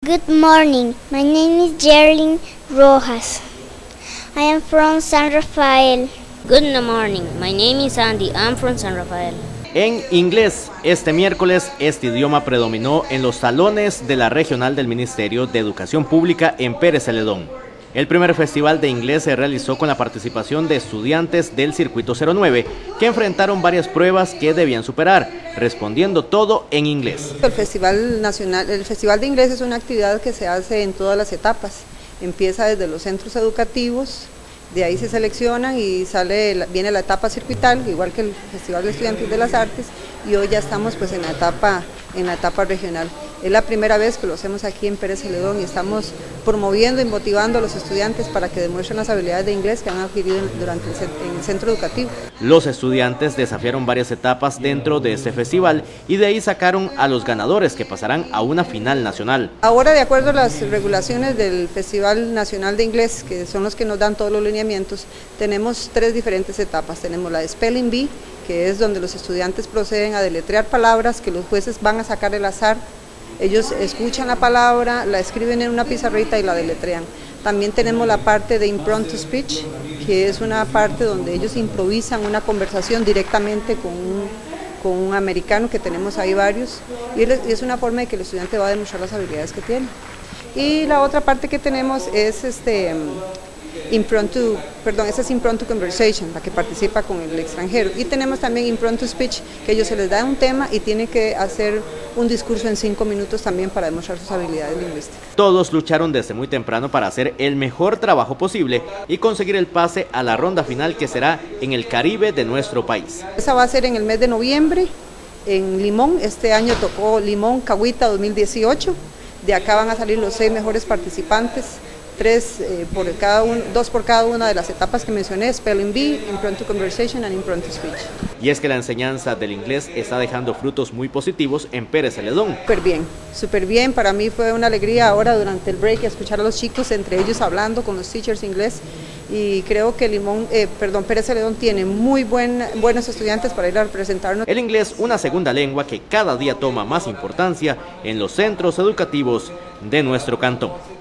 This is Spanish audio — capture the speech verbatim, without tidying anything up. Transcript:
Good morning, my name is Gerlin Rojas. I am from San Rafael. Good morning, my name is Andy, I'm from San Rafael. En inglés, este miércoles este idioma predominó en los salones de la regional del Ministerio de Educación Pública en Pérez Celedón. El primer festival de inglés se realizó con la participación de estudiantes del Circuito cero nueve, que enfrentaron varias pruebas que debían superar, respondiendo todo en inglés. El Festival Nacional, el Festival de Inglés es una actividad que se hace en todas las etapas. Empieza desde los centros educativos, de ahí se seleccionan y sale, viene la etapa circuital, igual que el Festival de Estudiantes de las Artes, y hoy ya estamos pues en la etapa, en la etapa regional. Es la primera vez que lo hacemos aquí en Pérez Celedón y estamos promoviendo y motivando a los estudiantes para que demuestren las habilidades de inglés que han adquirido durante el, en el centro educativo. Los estudiantes desafiaron varias etapas dentro de este festival y de ahí sacaron a los ganadores que pasarán a una final nacional. Ahora, de acuerdo a las regulaciones del Festival Nacional de Inglés, que son los que nos dan todos los lineamientos, tenemos tres diferentes etapas. Tenemos la de Spelling Bee, que es donde los estudiantes proceden a deletrear palabras que los jueces van a sacar al azar. Ellos escuchan la palabra, la escriben en una pizarrita y la deletrean. También tenemos la parte de Impromptu Speech, que es una parte donde ellos improvisan una conversación directamente con un, con un americano, que tenemos ahí varios, y es una forma de que el estudiante va a demostrar las habilidades que tiene. Y la otra parte que tenemos es este... Impromptu, perdón, esa es Impromptu Conversation, la que participa con el extranjero. Y tenemos también Impromptu Speech, que ellos se les da un tema y tienen que hacer un discurso en cinco minutos también para demostrar sus habilidades lingüísticas. Todos lucharon desde muy temprano para hacer el mejor trabajo posible y conseguir el pase a la ronda final, que será en el Caribe de nuestro país. Esa va a ser en el mes de noviembre, en Limón. Este año tocó Limón Cahuita dos mil dieciocho. De acá van a salir los seis mejores participantes. Tres, eh, por cada un, dos por cada una de las etapas que mencioné: Spelling Bee, Impromptu Conversation y Impromptu Speech. Y es que la enseñanza del inglés está dejando frutos muy positivos en Pérez Celedón. Súper bien, súper bien. Para mí fue una alegría ahora durante el break escuchar a los chicos, entre ellos hablando con los teachers inglés, y creo que Limón, eh, perdón, Pérez Celedón tiene muy buen, buenos estudiantes para ir a representarnos. El inglés, una segunda lengua que cada día toma más importancia en los centros educativos de nuestro cantón.